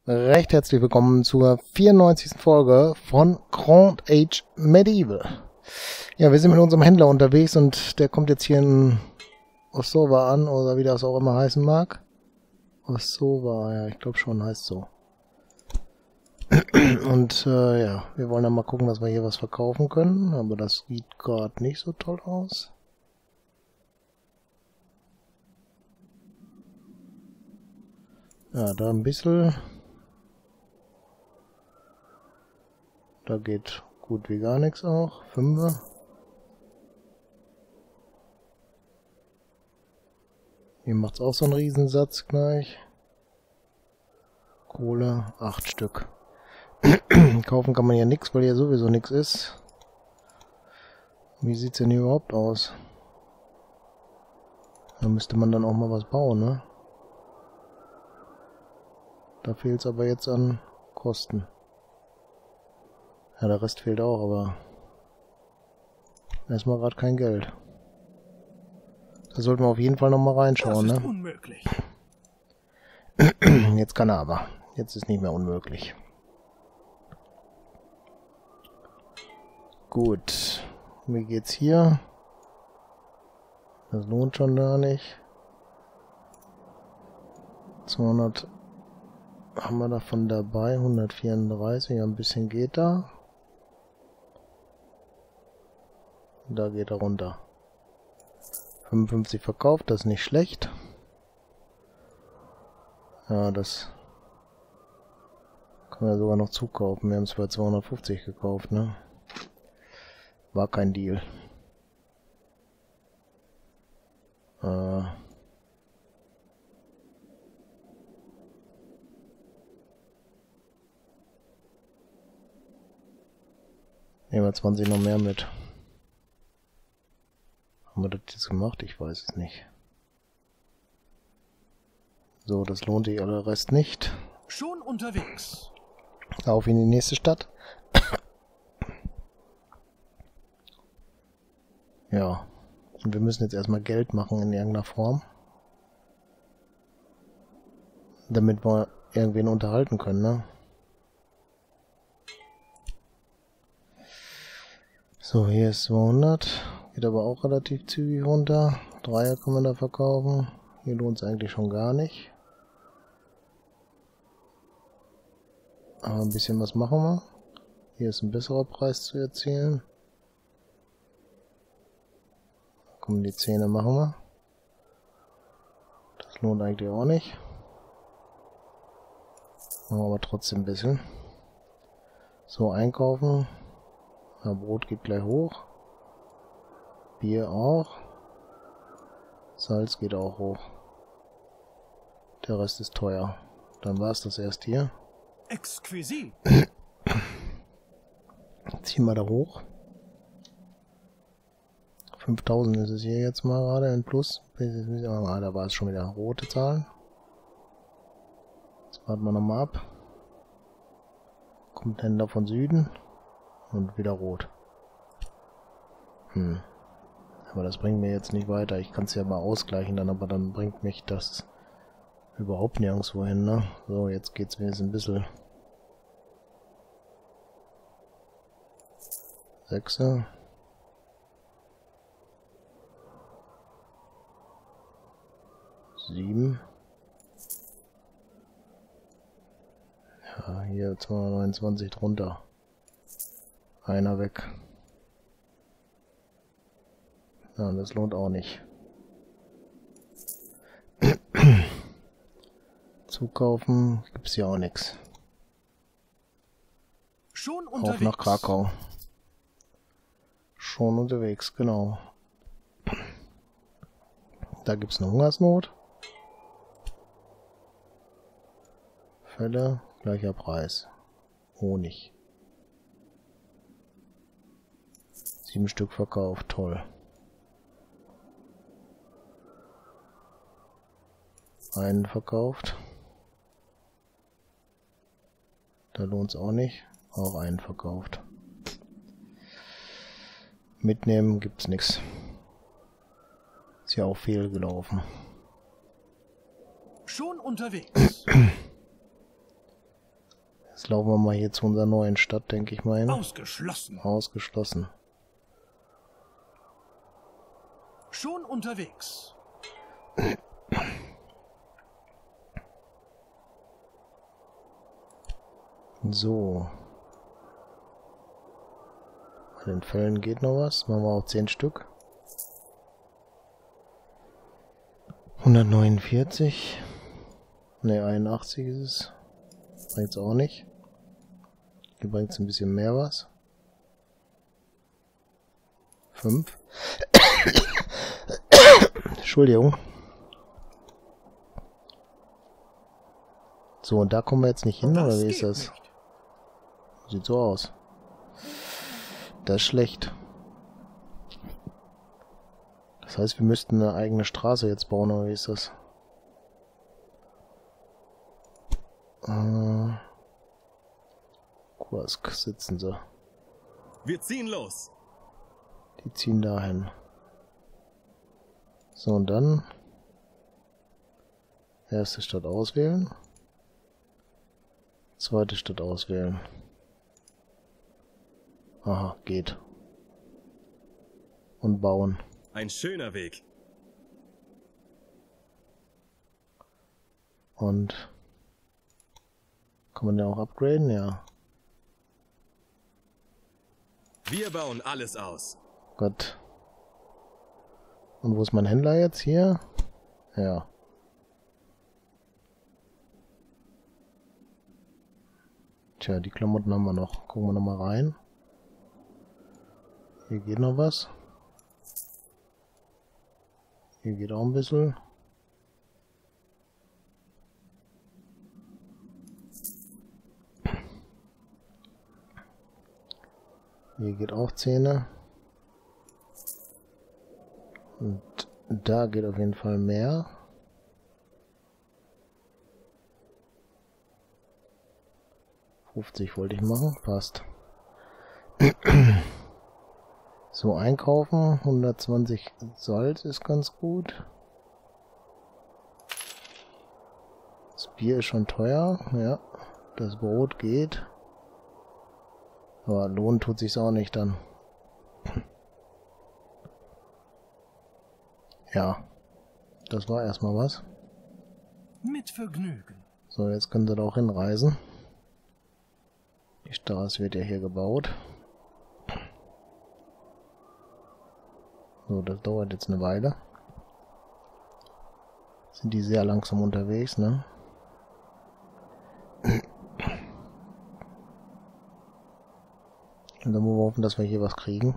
Recht herzlich willkommen zur 94. Folge von Grand Age Medieval. Ja, wir sind mit unserem Händler unterwegs und der kommt jetzt hier in Ossova an, oder wie das auch immer heißen mag. Ossova, ja, ich glaube schon, heißt so. Und ja, wir wollen dann mal gucken, dass wir hier was verkaufen können, aber das sieht gerade nicht so toll aus. Ja, da ein bisschen. Da geht gut wie gar nichts auch. 5er. Hier macht es auch so einen Riesensatz gleich. Kohle, 8 Stück. Kaufen kann man ja nichts, weil hier sowieso nichts ist. Wie sieht es denn hier überhaupt aus? Da müsste man dann auch mal was bauen, ne? Da fehlt es aber jetzt an Kosten. Ja, der Rest fehlt auch, aber erstmal gerade kein Geld. Da sollten wir auf jeden Fall nochmal reinschauen, Das ist ne? unmöglich. Jetzt kann er aber. Jetzt ist nicht mehr unmöglich. Gut. Wie geht's hier? Das lohnt schon gar nicht. 200 haben wir davon dabei. 134. Ein bisschen geht da. Da geht er runter. 55 verkauft, das ist nicht schlecht. Ja, das können wir sogar noch zukaufen. Wir haben es für 250 gekauft, ne? War kein Deal. Nehmen wir 20 noch mehr mit. Haben wir das jetzt gemacht? Ich weiß es nicht. So, das lohnt sich aller Rest nicht. Schon unterwegs. Auf in die nächste Stadt. Ja. Und wir müssen jetzt erstmal Geld machen in irgendeiner Form. Damit wir irgendwen unterhalten können, ne? So, hier ist 200. Geht aber auch relativ zügig runter. 3er kann man da verkaufen. Hier lohnt es eigentlich schon gar nicht. Aber ein bisschen was machen wir. Hier ist ein besserer Preis zu erzielen. Komm, die 10er machen wir. Das lohnt eigentlich auch nicht. Machen wir aber trotzdem ein bisschen. So, einkaufen. Ja, Brot geht gleich hoch. Bier auch. Salz geht auch hoch. Der Rest ist teuer. Dann war es das erst hier. Exquisit. Ziehen wir da hoch. 5000 ist es hier jetzt mal gerade in Plus. Ah, da war es schon wieder rote Zahlen. Jetzt warten wir nochmal ab. Kommt Händler von Süden. Und wieder rot. Aber das bringt mir jetzt nicht weiter. Ich kann es ja mal ausgleichen dann, aber dann bringt mich das überhaupt nirgendwo hin, ne? So, jetzt geht's wenigstens ein bisschen. 6er. Sieben. Ja, hier 229 drunter. Einer weg. Ja, das lohnt auch nicht. Zukaufen gibt's hier auch nichts. Schon Auf unterwegs. nach Krakau. Schon unterwegs, genau. Da gibt's eine Hungersnot. Fälle, gleicher Preis. Honig. 7 Stück verkauft, toll. Einen verkauft. Da lohnt's auch nicht. Auch einen verkauft. Mitnehmen gibt's nichts. Ist ja auch fehlgelaufen. Schon unterwegs. Jetzt laufen wir mal hier zu unserer neuen Stadt, denke ich mal. Ausgeschlossen. Ausgeschlossen. Schon unterwegs. So. Bei den Fällen geht noch was. Machen wir auch 10 Stück. 149. Ne, 81 ist es. Bringt's auch nicht. Hier bringt's ein bisschen mehr was. 5. Entschuldigung. So, und da kommen wir jetzt nicht hin, oder wie ist das? Nicht. Sieht so aus. Das ist schlecht. Das heißt, wir müssten eine eigene Straße jetzt bauen, oder wie ist das? Kursk sitzen sie. Wir ziehen los. Die ziehen dahin. So, und dann erste Stadt auswählen. Zweite Stadt auswählen. Aha, geht. Und bauen. Ein schöner Weg. Und kann man den auch upgraden? Ja. Wir bauen alles aus. Gott. Und wo ist mein Händler jetzt? Hier? Ja. Tja, die Klamotten haben wir noch. Gucken wir noch mal rein. Hier geht noch was. Hier geht auch ein bisschen. Hier geht auch 10. Und da geht auf jeden Fall mehr. $50 wollte ich machen, passt. So, einkaufen, 120 Salz ist ganz gut. Das Bier ist schon teuer, ja. Das Brot geht. Aber lohnen tut sich's auch nicht dann. Ja, das war erstmal was. Mit Vergnügen. So, jetzt können sie da auch hinreisen. Die Straße wird ja hier gebaut. So, das dauert jetzt eine Weile. Sind die sehr langsam unterwegs, ne? Und dann wollen wir hoffen, dass wir hier was kriegen.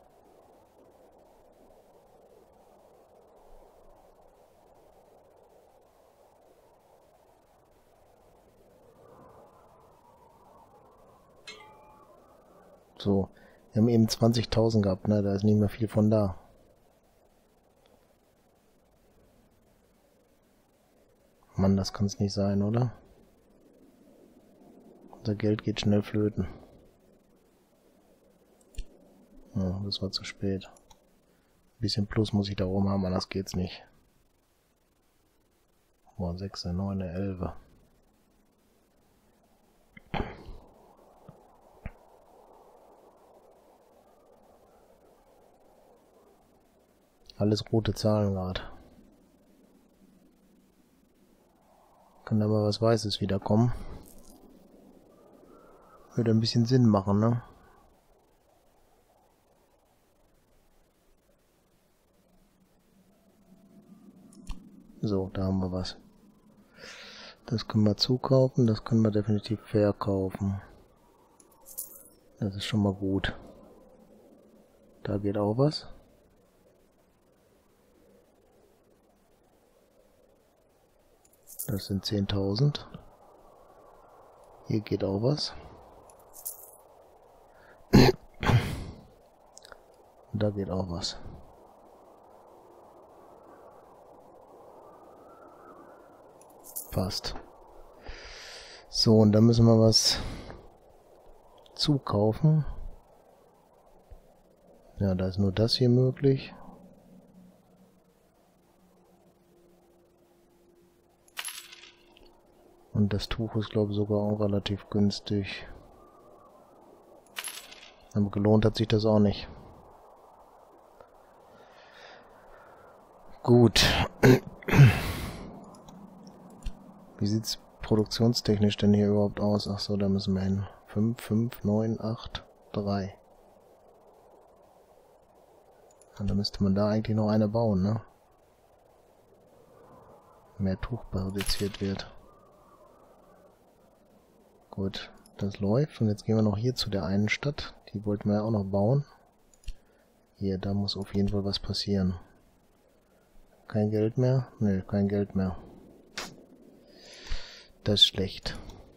So, wir haben eben 20.000 gehabt, ne? Da ist nicht mehr viel von da. Mann, das kann es nicht sein, oder? Unser Geld geht schnell flöten. Ja, das war zu spät. Ein bisschen Plus muss ich da oben haben, anders geht's nicht. Boah, 6, 9, 11. Alles rote Zahlen gerade. Kann da mal was Weißes wiederkommen. Würde ein bisschen Sinn machen, ne? So, da haben wir was. Das können wir zukaufen, das können wir definitiv verkaufen. Das ist schon mal gut. Da geht auch was. Das sind 10.000. Hier geht auch was. Und da geht auch was. Passt. So, und dann müssen wir was zukaufen. Ja, da ist nur das hier möglich. Und das Tuch ist, glaube ich, sogar auch relativ günstig. Aber gelohnt hat sich das auch nicht. Gut. Wie sieht's produktionstechnisch denn hier überhaupt aus? Achso, da müssen wir hin. 5, 5, 9, 8, 3. Und dann müsste man da eigentlich noch eine bauen, ne? Mehr Tuch produziert wird. Gut, das läuft. Und jetzt gehen wir noch hier zu der einen Stadt. Die wollten wir ja auch noch bauen. Hier, da muss auf jeden Fall was passieren. Kein Geld mehr? Nö, kein Geld mehr. Das ist schlecht.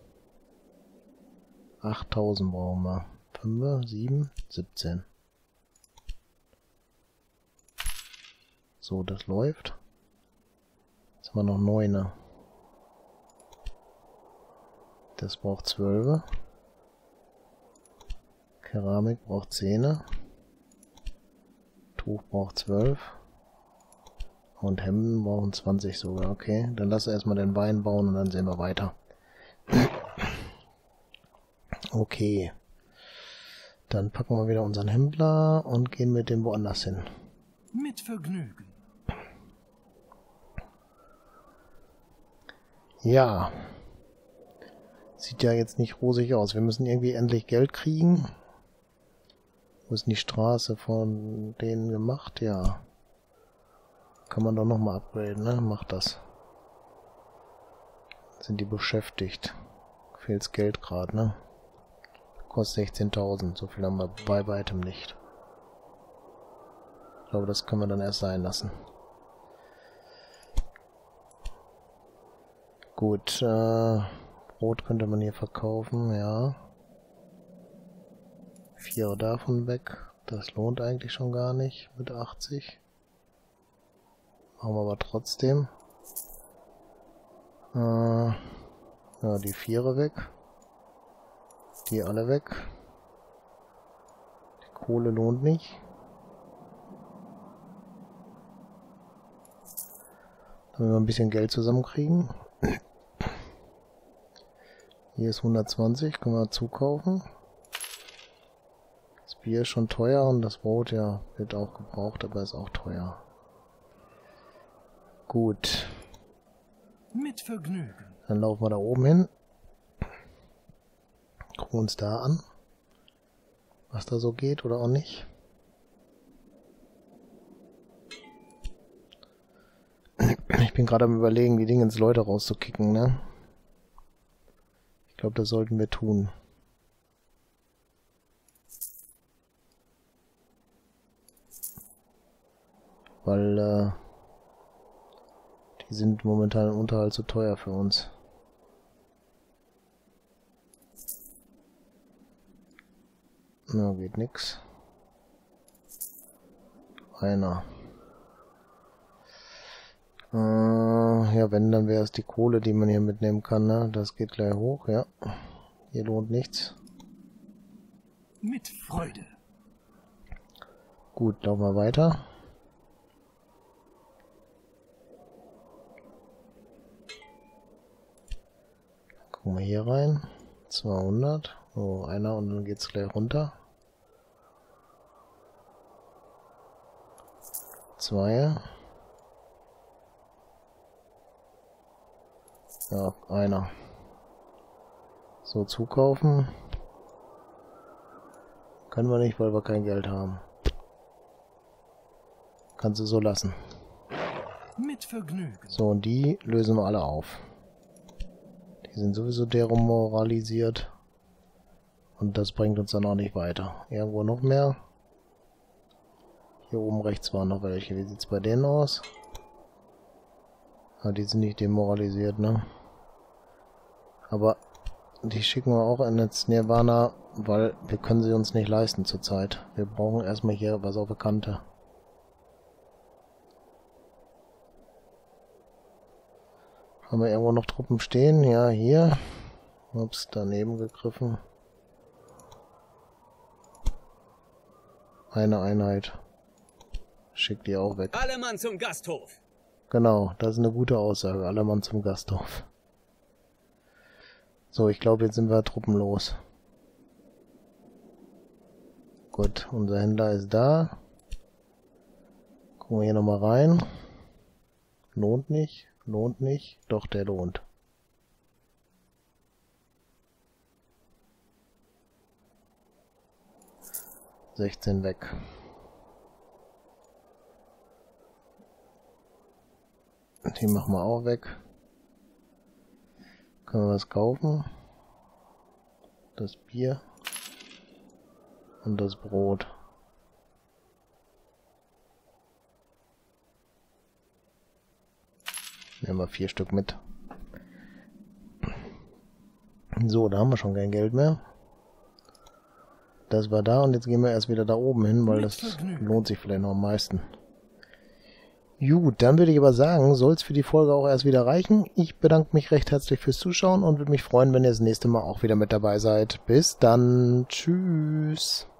8000 brauchen wir. 5, 7, 17. So, das läuft. Jetzt haben wir noch 9. Das braucht 12. Keramik braucht 10. Tuch braucht 12. Und Hemden brauchen 20 sogar. Okay, dann lass erstmal den Wein bauen und dann sehen wir weiter. Okay. Dann packen wir wieder unseren Händler und gehen mit dem woanders hin. Mit Vergnügen. Ja. Sieht ja jetzt nicht rosig aus. Wir müssen irgendwie endlich Geld kriegen. Wo ist denn die Straße von denen gemacht? Ja. Kann man doch nochmal upgraden, ne? Macht das. Sind die beschäftigt. Fehlt's Geld gerade, ne? Kostet 16.000. So viel haben wir bei weitem nicht. Ich glaube, das können wir dann erst sein lassen. Gut, Brot könnte man hier verkaufen, ja. 4 davon weg. Das lohnt eigentlich schon gar nicht mit 80. Machen wir aber trotzdem. Ja, die 4 weg. Die alle weg. Die Kohle lohnt nicht. Damit wir ein bisschen Geld zusammenkriegen. Hier ist 120, können wir zukaufen. Das Bier ist schon teuer und das Brot, ja, wird auch gebraucht, aber ist auch teuer. Gut. Mit Vergnügen. Dann laufen wir da oben hin. Gucken uns da an, was da so geht oder auch nicht. Ich bin gerade am Überlegen, die Dinge ins Leute rauszukicken, ne? Ich glaube, das sollten wir tun. Weil, die sind momentan im Unterhalt zu teuer für uns. Na, geht nix. Einer. Ja, wenn, dann wäre es die Kohle, die man hier mitnehmen kann, ne? Das geht gleich hoch, ja. Hier lohnt nichts. Mit Freude. Gut, laufen wir weiter. Gucken wir hier rein. 200. Oh, einer und dann geht's gleich runter. 2. Ja, einer. So, zukaufen. Können wir nicht, weil wir kein Geld haben. Kannst du so lassen. Mit Vergnügen. So, und die lösen wir alle auf. Die sind sowieso demoralisiert. Und das bringt uns dann auch nicht weiter. Irgendwo noch mehr. Hier oben rechts waren noch welche. Wie sieht's bei denen aus? Ah, die sind nicht demoralisiert, ne? Aber die schicken wir auch in ins Nirvana, weil wir können sie uns nicht leisten zurzeit. Wir brauchen erstmal hier was auf der Kante. Haben wir irgendwo noch Truppen stehen? Ja, hier. Ups, daneben gegriffen. Eine Einheit. Schickt die auch weg. Alle Mann zum Gasthof. Genau, das ist eine gute Aussage. Alle Mann zum Gasthof. So, ich glaube, jetzt sind wir truppenlos. Gut, unser Händler ist da. Gucken wir hier nochmal rein. Lohnt nicht, lohnt nicht. Doch, der lohnt. $16 weg. Und die machen wir auch weg. Können wir was kaufen? Das Bier und das Brot. Nehmen wir 4 Stück mit. So, da haben wir schon kein Geld mehr. Das war da und jetzt gehen wir erst wieder da oben hin, weil das lohnt sich vielleicht noch am meisten. Gut, dann würde ich aber sagen, soll es für die Folge auch erst wieder reichen. Ich bedanke mich recht herzlich fürs Zuschauen und würde mich freuen, wenn ihr das nächste Mal auch wieder mit dabei seid. Bis dann. Tschüss.